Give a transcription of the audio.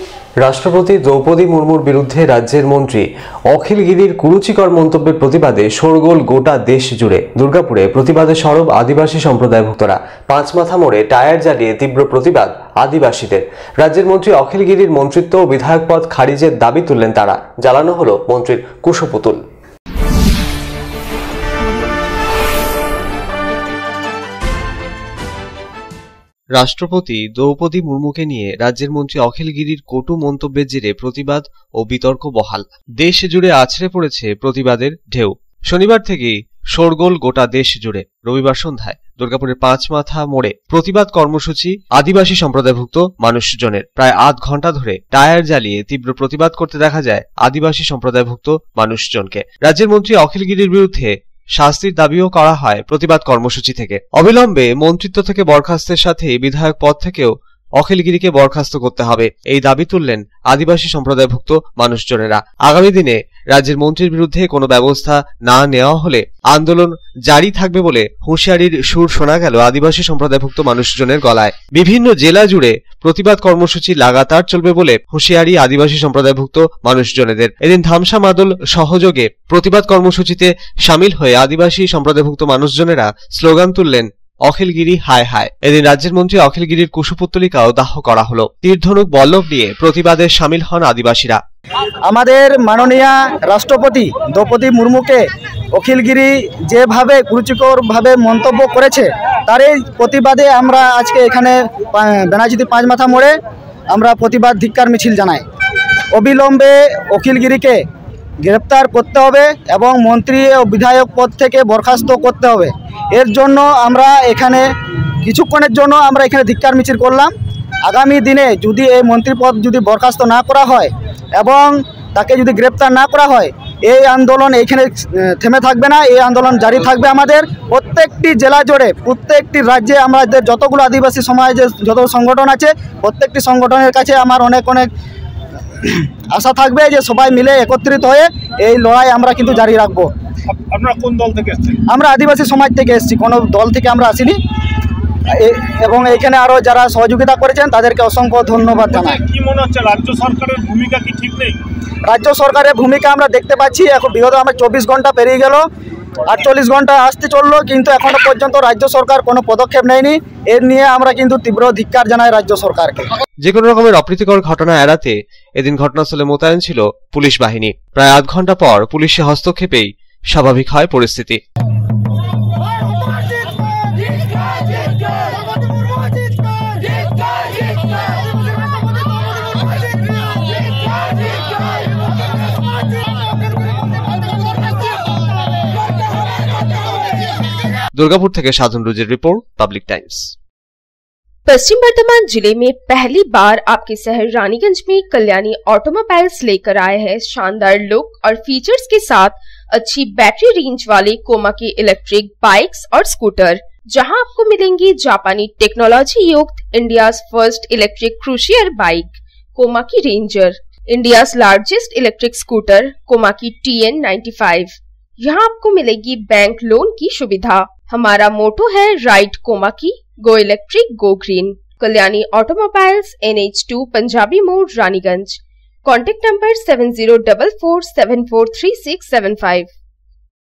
রাষ্ট্রপতি দ্রৌপদী মুর্মুর বিরুদ্ধে রাজ্যের মন্ত্রী অখিল গিরির কুরুচিকর মন্তব্যের প্রতিবাদে শোরগোল গোটা দেশ জুড়ে। দুর্গাপুরে প্রতিবাদে সরব আদিবাসী সম্প্রদায়ভুক্তরা। পাঁচমাথা মোড়ে টায়ার জ্বালিয়ে তীব্র প্রতিবাদ আদিবাসীদের। রাজ্যের মন্ত্রী অখিল গিরির মন্ত্রিত্ব ও বিধায়ক পদ খারিজের দাবি তুললেন তারা। জ্বালানো হলো মন্ত্রীর কুশপুতুল। রাষ্ট্রপতি দ্রৌপদী মুর্মুকে নিয়ে রাজ্যের মন্ত্রী অখিল গিরির কটু মন্তব্যের জেরে প্রতিবাদ ও বিতর্ক বহাল। দেশ জুড়ে আছড়ে পড়েছে প্রতিবাদের ঢেউ। শনিবার থেকেই শোরগোল গোটা দেশ জুড়ে। রবিবার সন্ধ্যায় দুর্গাপুরের পাঁচমাথা মোড়ে প্রতিবাদ কর্মসূচি আদিবাসী সম্প্রদায়ভুক্ত মানুষজনের। প্রায় আধ ঘন্টা ধরে টায়ার জ্বালিয়ে তীব্র প্রতিবাদ করতে দেখা যায় আদিবাসী সম্প্রদায়ভুক্ত মানুষজনকে। রাজ্যের মন্ত্রী অখিল গিরির বিরুদ্ধে শাস্তির দাবিও করা হয় প্রতিবাদ কর্মসূচি থেকে। অবিলম্বে মন্ত্রিত্ব থেকে বরখাস্তের সাথে বিধায়ক পদ থেকেও অখিল গিরিকে বরখাস্ত করতে হবে, এই দাবি তুললেন আদিবাসী সম্প্রদায়ভুক্ত মানুষজনেরা। আগামী দিনে রাজ্যের মন্ত্রীর বিরুদ্ধে কোনো ব্যবস্থা না নেওয়া হলে আন্দোলন জারি থাকবে বলে হুঁশিয়ারির সুর শোনা গেল আদিবাসী সম্প্রদায়ভুক্ত মানুষজনের গলায়। বিভিন্ন জেলা জুড়ে প্রতিবাদ কর্মসূচি লাগাতার চলবে বলে হুঁশিয়ারি আদিবাসী সম্প্রদায়ভুক্ত মানুষজনেদের। এদিন ধামসা মাদল সহযোগে প্রতিবাদ কর্মসূচিতে সামিল হয়ে আদিবাসী সম্প্রদায়ভুক্ত মানুষজনেরা স্লোগান তুললেন, অখিল গিরি হায় হায়। এদিন রাজ্যের মন্ত্রী অখিল গিরির কুশপুত্তলিকাও দাহ করা হলো। তীরধনুক বল্লভ নিয়ে প্রতিবাদে সামিল হন আদিবাসীরা। আমাদের মাননীয় রাষ্ট্রপতি দ্রৌপদী মুর্মুকে অখিল গিরি যেভাবে কুরুচিকরভাবে মন্তব্য করেছে তারই প্রতিবাদে আমরা আজকে এখানে বেনাচিতি পাঁচমাথা মোড়ে আমরা প্রতিবাদ ধিক্কার মিছিল জানাই। অবিলম্বে অখিল গিরিকে গ্রেপ্তার করতে হবে এবং মন্ত্রী ও বিধায়ক পদ থেকে বরখাস্ত করতে হবে। এর জন্য আমরা এখানে কিছুক্ষণের জন্য আমরা এখানে ধিক্কার মিছিল করলাম। আগামী দিনে যদি এই মন্ত্রী পদ যদি বরখাস্ত না করা হয় এবং তাকে যদি গ্রেপ্তার না করা হয়, এই আন্দোলন এইখানে থেমে থাকবে না, এই আন্দোলন জারি থাকবে। আমাদের প্রত্যেকটি জেলা জুড়ে প্রত্যেকটি রাজ্যে আমাদের যতগুলো আদিবাসী সমাজের যত সংগঠন আছে প্রত্যেকটি সংগঠনের কাছে আমার অনেক আশা থাকবে যে সবাই মিলে একত্রিত হয়ে এই লড়াই আমরা কিন্তু জারি রাখবো। আপনারা কোন দল থেকে এসেছেন? আমরা আদিবাসী সমাজ থেকে এসেছি, কোনো দল থেকে আমরা আসিনি। এবং এখানে আরো যারা সহযোগিতা করেছেন তাদেরকে অসংখ্য ধন্যবাদ জানাই। কি মনে হচ্ছে রাজ্য সরকারের ভূমিকা কি ঠিক নেই? রাজ্য সরকারের ভূমিকা আমরা দেখতে পাচ্ছি। এখন বিগত আমরা 24 ঘন্টা পেরিয়ে গেল, 48 ঘন্টা আসতে চললো, কিন্তু এখনো পর্যন্ত রাজ্য সরকার কোনো পদক্ষেপ নেয়নি। এর নিয়ে আমরা কিন্তু তীব্র ধিক্কার জানাই রাজ্য সরকারকে। যে কোনো রকমের অপ্রীতিকর ঘটনা এড়াতে এদিন ঘটনাস্থলে মোতায়েন ছিল পুলিশ বাহিনী। প্রায় আধ ঘন্টা পর পুলিশের হস্তক্ষেপেই স্বাভাবিক হয় পরিস্থিতি। दुर्गापुर থেকে Sadhan Rujir report, Public Times. Paschim Bardhaman जिले में पहली बार आपके शहर रानीगंज में कल्याणी ऑटोमोबाइल्स लेकर आए हैं शानदार लुक और फीचर्स के साथ अच्छी बैटरी रेंज वाले कोमाकी इलेक्ट्रिक बाइक्स और स्कूटर, जहां आपको मिलेंगी जापानी टेक्नोलॉजी युक्त India's first electric cruiser bike Komaki Ranger, India's largest electric scooter Komaki TN95। यहाँ आपको मिलेगी बैंक लोन की सुविधा। हमारा मोटो है right Komaki, go electric go green. Kalyani automobiles, NH2 Punjabi More, Raniganj. Contact number 7044743675।